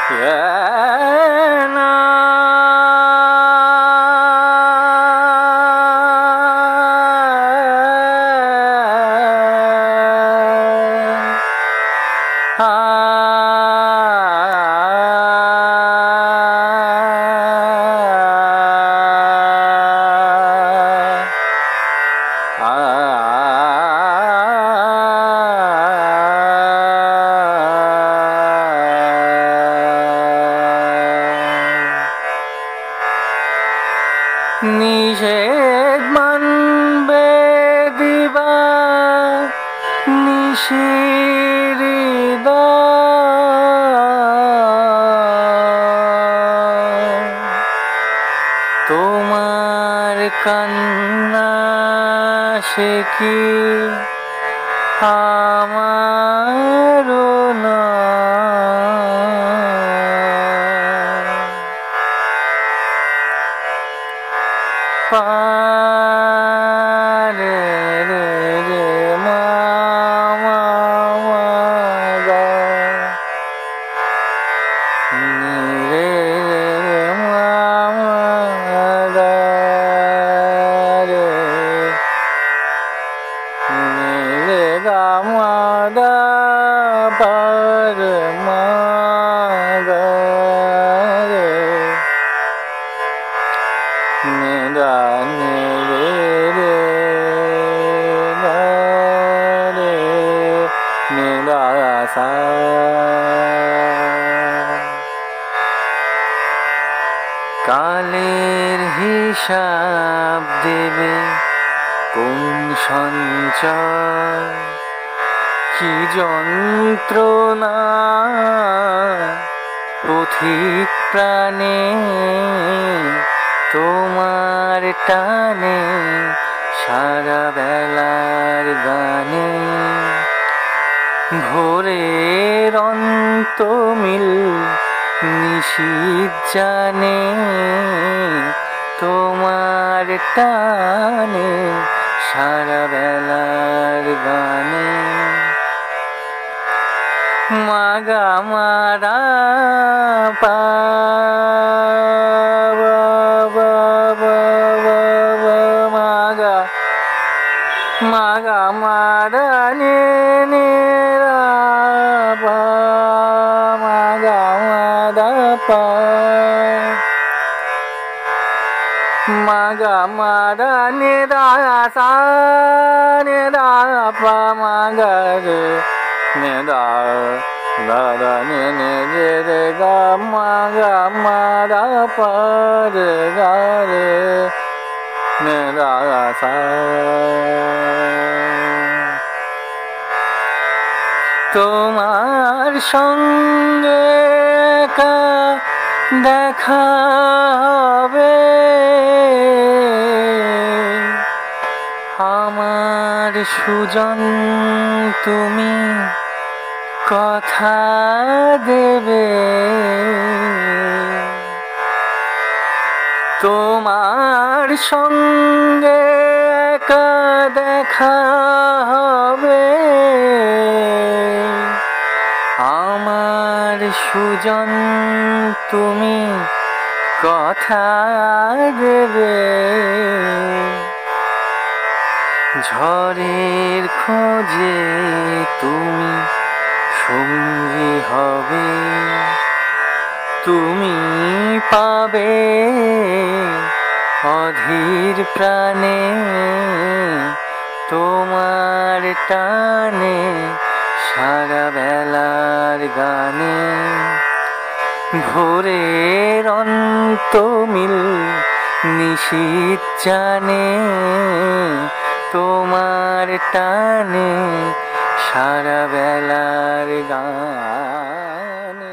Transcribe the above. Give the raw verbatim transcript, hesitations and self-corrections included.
না নিষেধ মানবে দিবা নিশির তোমার কান্না সে কি আমারও না পারে রে রে মা মা মা গা নি রে রে মা মা গা রে নি রে গা মা দা পা রে মা গা রে নে দা নে রে রে গা রে নে দা সা কালের হিসাব দেবে কোন সঞ্চয় কি যন্ত্রণা পথিক প্রাণে তোমার টানে সারা বেলার গানে ভোরের অন্তমিল নিশীথ জানে তোমার টানে সারা বেলার গানে মাগা মারা পা মাগা মাগা মারা নে নে রা পা মাগা মারা পা মাগা মারা নে দা সা নে দা পা মাগা রে নে দা দা দা নে নে রে রে গা মা গা মা দা পা রে গা রে নে দা সা তোমার সঙ্গে একা দেখা হবে আমার সুজন তুমি কথা দেবে তোমার সঙ্গে একা দেখা হবে আমার সুজন তুমি কথা দেবে ঝড়ের খোঁজে তুমি সঙ্গী হবে তুমি পাবে অধীর প্রাণে তোমার টানে সারা বেলার গানে ভোরের অন্তমিল নিশীথ জানে তোমার টানে সারা বেলার গানে।